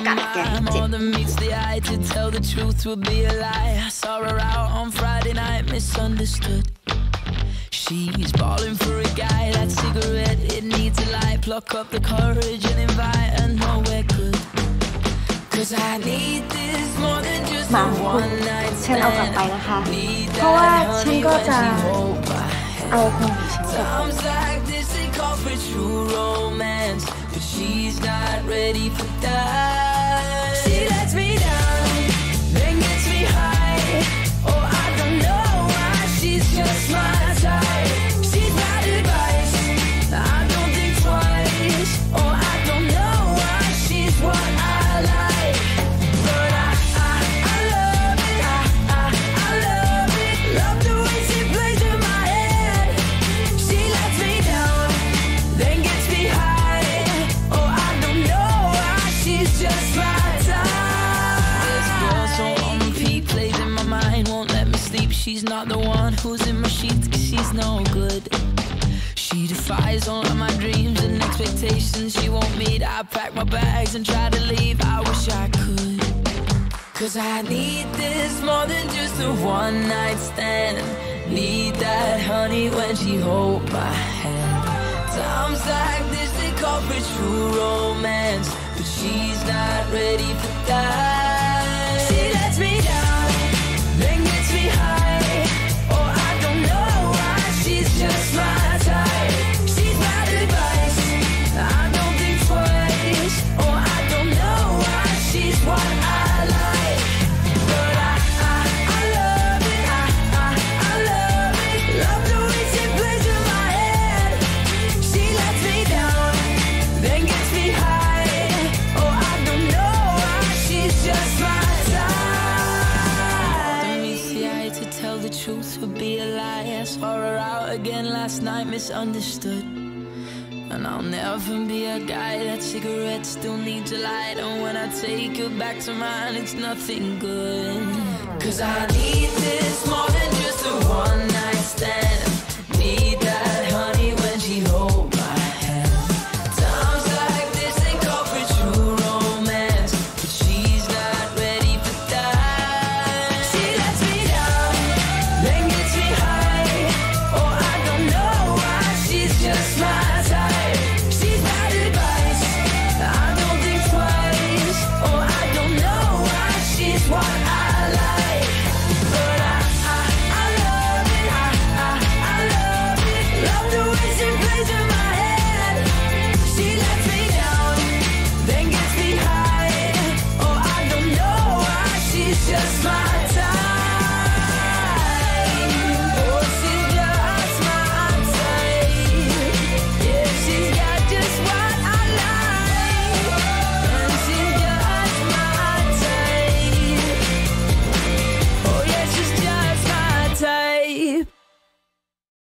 กัดแกให้เจ็บ She's balling for a guy, that cigarette, it needs a light. Pluck up the courage and invite her nowhere good. Cause I need this more than just a one night stand. ฉันเอากลับไปนะคะ เพราะว่าฉันก็จะเอาคนของฉันกลับ Times like this they call for true romance, but she's not ready for that. She lets me down, then gets me high. Oh, I don't know why she's just my type. She's bad advice, I don't think twice. Oh, I don't know why she's what I like, but I love it. I love it. Love the way she plays in my head. She lets me down, then gets me high. Oh, I don't know why she's just my type. This girl so on repeat plays in my mind, won't let me sleep. She's not the one who's in my sheets, 'cause she's no good. She defies all of my dreams and expectations she won't meet. I pack my bags and try to leave, I wish I could. 'Cause I need this more than just a one night stand. Need that honey when she hold my hand. Times like this they call for true romance, but she's not ready for that. She lets me down, then gets me high. Oh, I don't know why she's just my type. She's bad advice, I don't think twice. Oh, I don't know why she's what I like, but I love it. I love it. Love the way she plays in my head. She lets me down, then gets me high. Oh, I don't know why she's just my type. Don't meet the eye to tell the truth would be a lie. I saw her out again last night, misunderstood. And I'll never be a guy that cigarette still needs a light. And when I take her back to mine, it's nothing good. 'Cause I need this more than just a one night stand.